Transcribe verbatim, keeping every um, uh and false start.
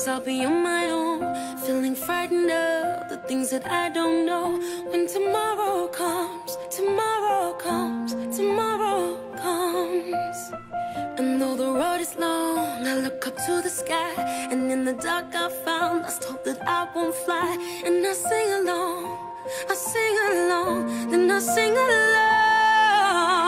guess I'll be on my own, feeling frightened of the things that I don't know. When tomorrow comes, tomorrow comes, tomorrow comes. And though the road is long, I look up to the sky, and in the dark I found lost hope that I won't fly. And I sing along, I sing along, then I sing along.